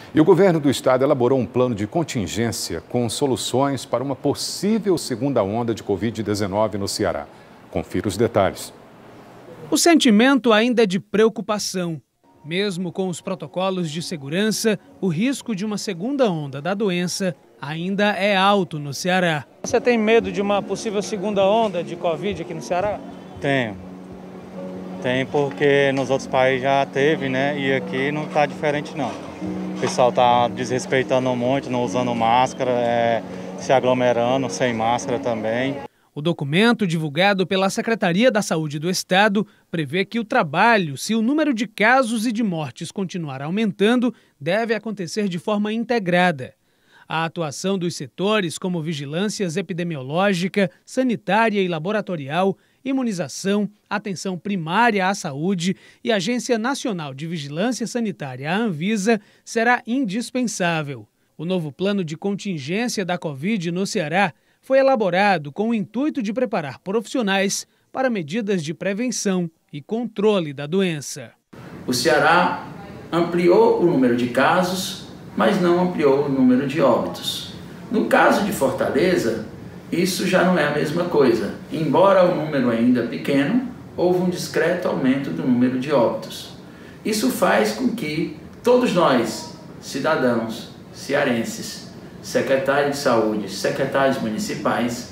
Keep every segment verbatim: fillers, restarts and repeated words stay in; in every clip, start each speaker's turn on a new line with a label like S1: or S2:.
S1: E o governo do estado elaborou um plano de contingência com soluções para uma possível segunda onda de covid dezenove no Ceará. Confira os detalhes.
S2: O sentimento ainda é de preocupação. Mesmo com os protocolos de segurança, o risco de uma segunda onda da doença ainda é alto no Ceará.
S3: Você tem medo de uma possível segunda onda de Covid aqui no Ceará?
S4: Tenho. Tem porque nos outros países já teve, né? E aqui não está diferente não. O pessoal está desrespeitando muito, não usando máscara, é, se aglomerando sem máscara também.
S2: O documento divulgado pela Secretaria da Saúde do Estado prevê que o trabalho, se o número de casos e de mortes continuar aumentando, deve acontecer de forma integrada. A atuação dos setores como vigilâncias epidemiológica, sanitária e laboratorial, imunização, atenção primária à saúde e Agência Nacional de Vigilância Sanitária, a Anvisa, será indispensável. O novo plano de contingência da Covid no Ceará foi elaborado com o intuito de preparar profissionais para medidas de prevenção e controle da doença.
S5: O Ceará ampliou o número de casos, mas não ampliou o número de óbitos. No caso de Fortaleza, isso já não é a mesma coisa. Embora o número ainda pequeno, houve um discreto aumento do número de óbitos. Isso faz com que todos nós, cidadãos cearenses, secretários de saúde, secretários municipais,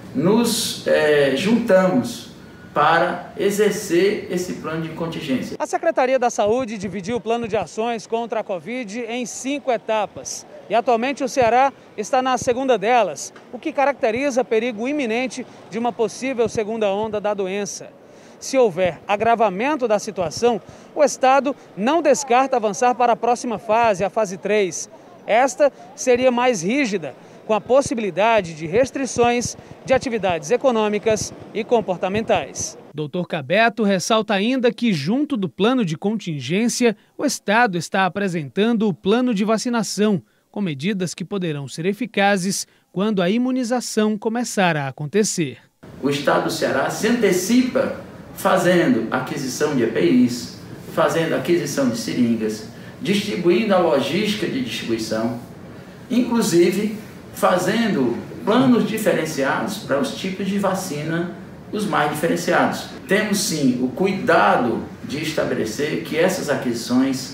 S5: nos eh, juntamos para exercer esse plano de contingência.
S3: A Secretaria da Saúde dividiu o plano de ações contra a Covid em cinco etapas. E atualmente o Ceará está na segunda delas, o que caracteriza perigo iminente de uma possível segunda onda da doença. Se houver agravamento da situação, o Estado não descarta avançar para a próxima fase, a fase três. Esta seria mais rígida, com a possibilidade de restrições de atividades econômicas e comportamentais.
S2: doutor Cabeto ressalta ainda que, junto do plano de contingência, o Estado está apresentando o plano de vacinação, com medidas que poderão ser eficazes quando a imunização começar a acontecer.
S5: O Estado do Ceará se antecipa fazendo aquisição de E P Is, fazendo aquisição de seringas, distribuindo a logística de distribuição, inclusive fazendo planos diferenciados para os tipos de vacina, os mais diferenciados. Temos sim o cuidado de estabelecer que essas aquisições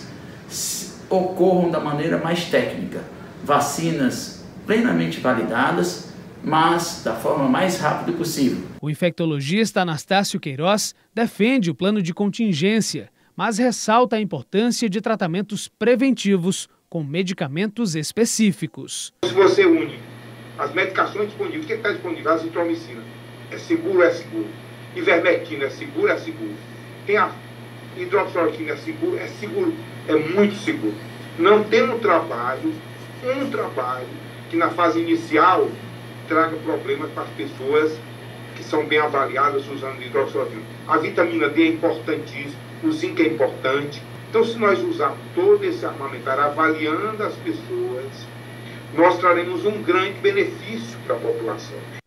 S5: ocorram da maneira mais técnica, vacinas plenamente validadas, mas da forma mais rápida possível.
S2: O infectologista Anastácio Queiroz defende o plano de contingência, mas ressalta a importância de tratamentos preventivos com medicamentos específicos.
S6: Se você une as medicações disponíveis, o que está disponível? A azitromicina é seguro, é seguro. Ivermectina é seguro, é seguro. Tem a hidroxicloroquina é seguro, é seguro, é muito seguro. Não tem um trabalho, um trabalho que na fase inicial traga problemas para as pessoas que são bem avaliadas usando hidroxicloroquina. A vitamina D é importantíssima, o zinco é importante. Então, se nós usarmos todo esse armamentário avaliando as pessoas, nós traremos um grande benefício para a população.